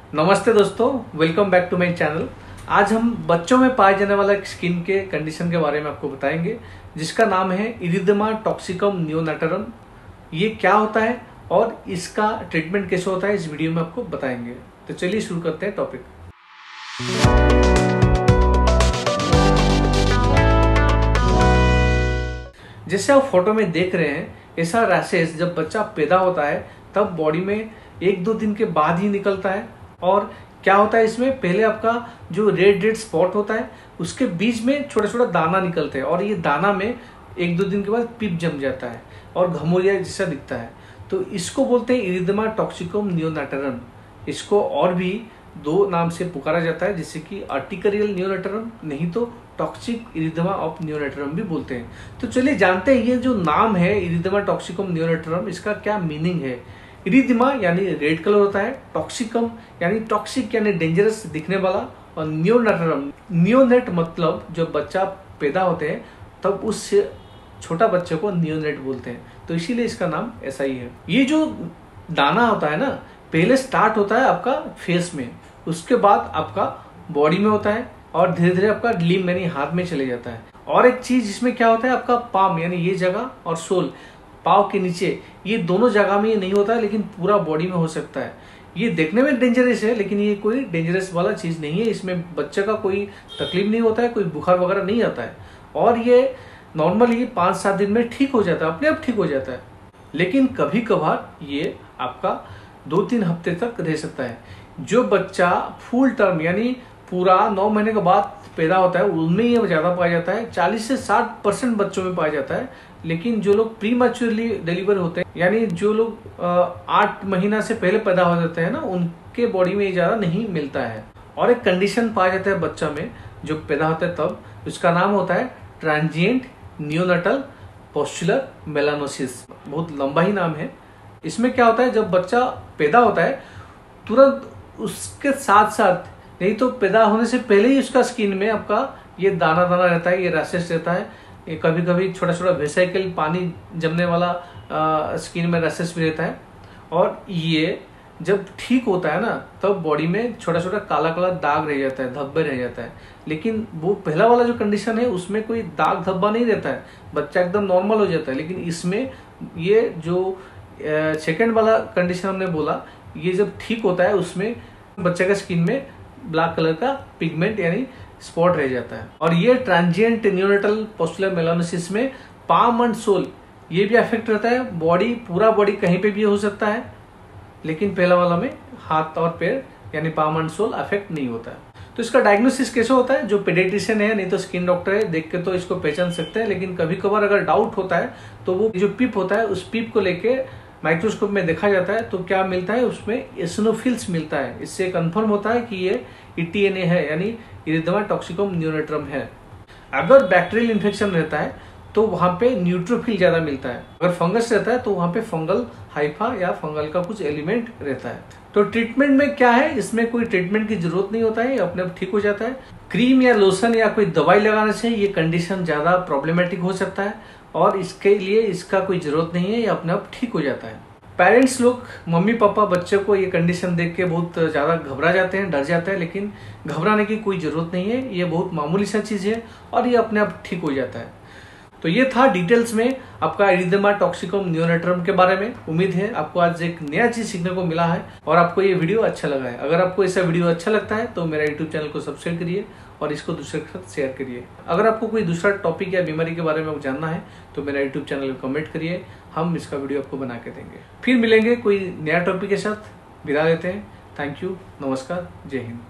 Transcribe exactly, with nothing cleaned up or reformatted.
नमस्ते दोस्तों, welcome back to my channel. आज हम बच्चों में पाए जाने वाला स्किन के कंडीशन के बारे में आपको बताएंगे, जिसका नाम है इरिथेमा टॉक्सिकम नियोनेटरम। ये क्या होता है और इसका ट्रीटमेंट कैसे होता है, इस वीडियो में आपको बताएंगे। तो चलिए शुरू करते हैं टॉपिक। जैसे आप फोटो में देख रहे हैं, ऐसा रैशेस जब बच्चा पैदा होता है तब बॉडी में एक दो दिन के बाद ही निकलता है। और क्या होता है इसमें, पहले आपका जो रेड रेड स्पॉट होता है उसके बीच में छोटा छोटा दाना निकलते हैं और ये दाना में एक दो दिन के बाद पिप जम जाता है और घमौरिया जैसा दिखता है। तो इसको बोलते हैं इरिथेमा टॉक्सिकम नियोनेटरम। इसको और भी दो नाम से पुकारा जाता है, जैसे कि अर्टिकेरियल नियोनेटरम, नहीं तो टॉक्सिक इरिथेमा ऑफ नियोनेटरम भी बोलते हैं। तो चलिए जानते हैं ये जो नाम है इरिथेमा टॉक्सिकम नियोनेटरम, इसका क्या मीनिंग है। इरिथेमा यानी रेड कलर होता है, टॉक्सिकम यानी टॉक्सिक यानी डेंजरस दिखने वाला, और नियोनेटरम नियोनेट मतलब जब बच्चा पैदा होते हैं तब उस छोटा बच्चे को नियोनेट बोलते हैं, तो इसीलिए इसका नाम ऐसा ही है। ये जो दाना होता है ना, पहले स्टार्ट होता है आपका फेस में, उसके बाद आपका बॉडी में होता है और धीरे धीरे आपका लिम्ब यानी हाथ में चले जाता है। और एक चीज इसमें क्या होता है, आपका पाम यानी ये जगह और सोल पाव के नीचे, ये दोनों जगह में ये नहीं होता है, लेकिन पूरा बॉडी में हो सकता है। ये देखने में डेंजरस है, लेकिन ये कोई डेंजरस वाला चीज नहीं है। इसमें बच्चे का कोई तकलीफ नहीं होता है, कोई बुखार वगैरह नहीं आता है, और ये नॉर्मली पाँच सात दिन में ठीक हो जाता है, अपने आप ठीक हो जाता है। लेकिन कभी कभार ये आपका दो तीन हफ्ते तक रह सकता है। जो बच्चा फुल टर्म यानी पूरा नौ महीने के बाद पैदा होता है उनमें ये ज्यादा पाया जाता है, चालीस से साठ परसेंट बच्चों में पाया जाता है। लेकिन जो लोग प्री मैच्योरली डिलीवर होते हैं, यानी जो लोग आठ महीना से पहले पैदा हो जाते हैं ना, उनके बॉडी में ये ज्यादा नहीं मिलता है। और एक कंडीशन पाया जाता है बच्चा में जो पैदा होता है तब, उसका नाम होता है ट्रांजिएंट नियोनेटल पस्चुलर मेलानोसिस। बहुत लंबा ही नाम है। इसमें क्या होता है, जब बच्चा पैदा होता है तुरंत उसके साथ साथ, नहीं तो पैदा होने से पहले ही उसका स्किन में आपका ये दाना दाना रहता है, ये रैशेस रहता है। ये कभी कभी छोटा छोटा वेसिकल पानी जमने वाला आ, स्किन में रैशेस भी रहता है। और ये जब ठीक होता है ना, तब बॉडी में छोटा छोटा काला काला दाग रह जाता है, धब्बे रह जाता है। लेकिन वो पहला वाला जो कंडीशन है उसमें कोई दाग धब्बा नहीं रहता है, बच्चा एकदम नॉर्मल हो जाता है। लेकिन इसमें ये जो सेकेंड वाला कंडीशन हमने बोला, ये जब ठीक होता है उसमें बच्चे का स्किन में ब्लैक कलर का पिगमेंट यानी स्पॉट रह जाता है। और ये ट्रांजिएंट नियोनेटल पस्चुलर मेलानोसिस में पाम एंड सोल ये भी अफेक्ट रहता है। बॉडी पूरा बॉडी कहीं पे भी हो सकता है, लेकिन पहला वाला में हाथ और पैर यानी पाम एंड सोल अफेक्ट नहीं होता है। तो इसका डायग्नोसिस कैसे होता है, जो पेडियाट्रिशियन है नहीं तो स्किन डॉक्टर है, देख के तो इसको पहचान सकते हैं। लेकिन कभी कभार अगर डाउट होता है तो वो जो पिप होता है उस पिप को लेके माइक्रोस्कोप में देखा जाता है, तो क्या मिलता है उसमें एसिनोफिल्स मिलता है। इससे कंफर्म होता है कि ये ई टी एन ए है, यानी इरिथेमा टॉक्सिकम नियोनेटरम है। अगर बैक्टीरियल इन्फेक्शन रहता है तो वहां पे न्यूट्रोफिल ज्यादा मिलता है। अगर फंगस रहता है तो वहां पे फंगल हाइफा या फंगल का कुछ एलिमेंट रहता है। तो ट्रीटमेंट में क्या है, इसमें कोई ट्रीटमेंट की जरूरत नहीं होता है, अपने आप ठीक हो जाता है। क्रीम या लोशन या कोई दवाई लगाने से ये कंडीशन ज्यादा प्रॉब्लमेटिक हो सकता है, और इसके लिए इसका कोई जरूरत नहीं है, ये अपने आप ठीक हो जाता है। पेरेंट्स लोग, मम्मी पापा बच्चे को ये कंडीशन देख के बहुत ज्यादा घबरा जाते हैं, डर जाते हैं, लेकिन घबराने की कोई जरूरत नहीं है। ये बहुत मामूली सा चीज है और ये अपने आप ठीक हो जाता है। तो ये था डिटेल्स में आपका इरिथेमा टॉक्सिकम नियोनेटरम के बारे में। उम्मीद है आपको आज एक नया चीज सीखने को मिला है और आपको ये वीडियो अच्छा लगा है। अगर आपको ऐसा वीडियो अच्छा लगता है तो मेरा यूट्यूब चैनल को सब्सक्राइब करिए और इसको दूसरे के साथ शेयर करिए। अगर आपको कोई दूसरा टॉपिक या बीमारी के बारे में जानना है तो मेरा यूट्यूब चैनल को कमेंट करिए, हम इसका वीडियो आपको बना के देंगे। फिर मिलेंगे कोई नया टॉपिक के साथ। विदा लेते हैं। थैंक यू, नमस्कार, जय हिंद।